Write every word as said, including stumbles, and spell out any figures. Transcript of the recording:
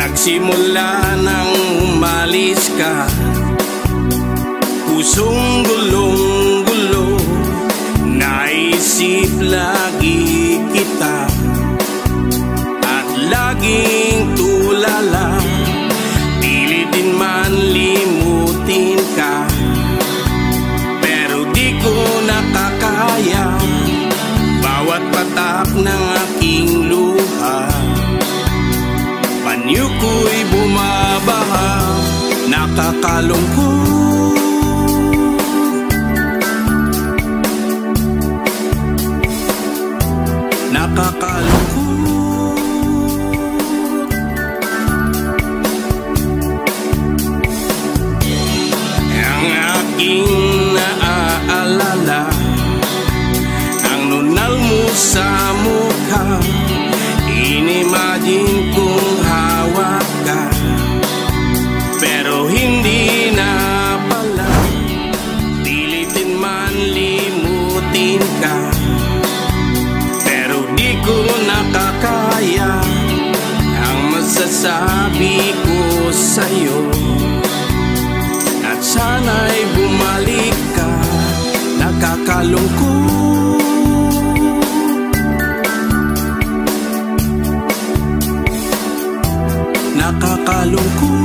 Simula nang umalis ka, pusong gulong-gulo, naisip lagi kita at laging tulala. Pilit din man limutin ka, pero di ko nakakaya bawat patak ng aking luha. Panyo ko'y bumabaha, nakakalungkot. Nakakalungkot. Ang aking naaalala, ang nunal mo sa mukha. Inimagine kong hawak ka, pero hindi na pala. Pilitin man limutin ka, pero di ko nakakaya ang masasabi ko sa'yo. At sana'y bumalik ka, nakakalungkot. Nakakalungkot.